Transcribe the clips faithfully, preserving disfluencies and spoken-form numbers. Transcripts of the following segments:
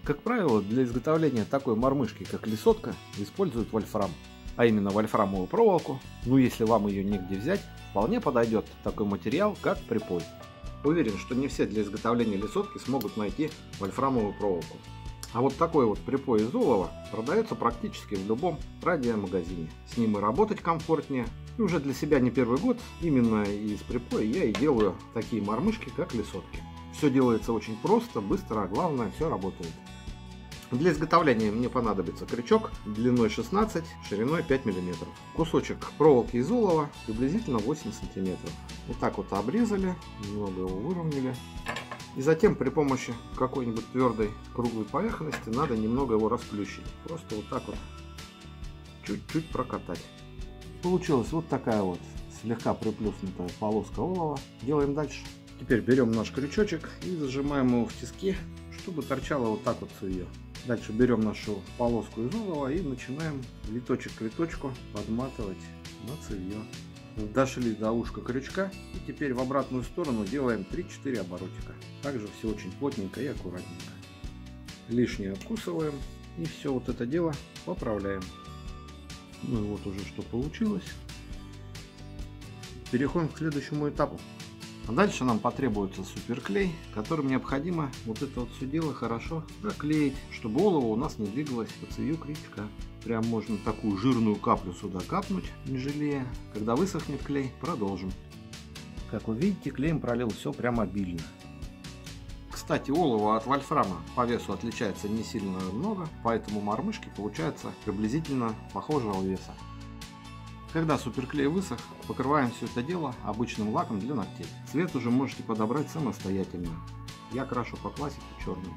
Как правило, для изготовления такой мормышки, как лесотка, используют вольфрам, а именно вольфрамовую проволоку. Ну, если вам ее негде взять, вполне подойдет такой материал, как припой. Уверен, что не все для изготовления лесотки смогут найти вольфрамовую проволоку. А вот такой вот припой из олова продается практически в любом радиомагазине. С ним и работать комфортнее. И уже для себя не первый год именно из припоя я и делаю такие мормышки, как лесотки. Все делается очень просто, быстро, а главное, все работает. Для изготовления мне понадобится крючок длиной шестнадцать, шириной пять миллиметров. Кусочек проволоки из олова приблизительно восемь сантиметров. Вот так вот обрезали, немного его выровняли. И затем при помощи какой-нибудь твердой круглой поверхности надо немного его расплющить. Просто вот так вот чуть-чуть прокатать. Получилась вот такая вот слегка приплюснутая полоска олова. Делаем дальше. Теперь берем наш крючочек и зажимаем его в тиски, чтобы торчало вот так вот цевье. Дальше берем нашу полоску из олова и начинаем виточек к виточку подматывать на цевье. Дошли до ушка крючка и теперь в обратную сторону делаем три-четыре оборотика. Также все очень плотненько и аккуратненько. Лишнее откусываем и все вот это дело поправляем. Ну и вот уже что получилось. Переходим к следующему этапу. А дальше нам потребуется суперклей, которым необходимо вот это вот все дело хорошо проклеить, чтобы олово у нас не двигалось по цевью крючка. Прям можно такую жирную каплю сюда капнуть, не жалея. Когда высохнет клей, продолжим. Как вы видите, клеем пролил все прям обильно. Кстати, олово от вольфрама по весу отличается не сильно много, поэтому мормышки получаются приблизительно похожего веса. Когда суперклей высох, покрываем все это дело обычным лаком для ногтей. Цвет уже можете подобрать самостоятельно. Я крашу по классике черным.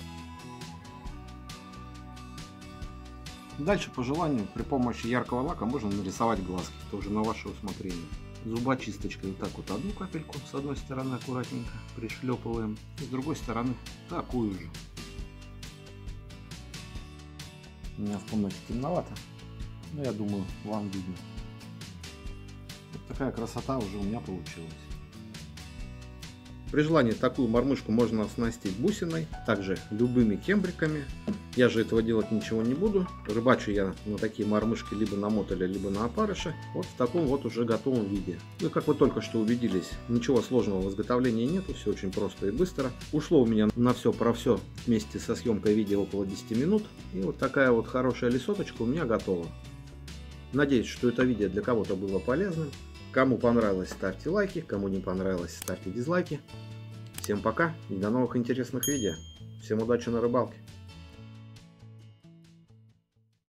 Дальше по желанию при помощи яркого лака можно нарисовать глазки, тоже на ваше усмотрение. Зубочисточкой вот так вот одну капельку с одной стороны аккуратненько пришлепываем, и с другой стороны такую же. У меня в комнате темновато, но я думаю, вам видно. Вот такая красота уже у меня получилась. При желании такую мормышку можно оснастить бусиной, также любыми кембриками. Я же этого делать ничего не буду. Рыбачу я на такие мормышки либо на мотоле, либо на опарыше. Вот в таком вот уже готовом виде. Ну и как вы только что убедились, ничего сложного в изготовлении нету. Все очень просто и быстро. Ушло у меня на все про все вместе со съемкой видео около десяти минут. И вот такая вот хорошая лесоточка у меня готова. Надеюсь, что это видео для кого-то было полезным. Кому понравилось, ставьте лайки. Кому не понравилось, ставьте дизлайки. Всем пока и до новых интересных видео. Всем удачи на рыбалке.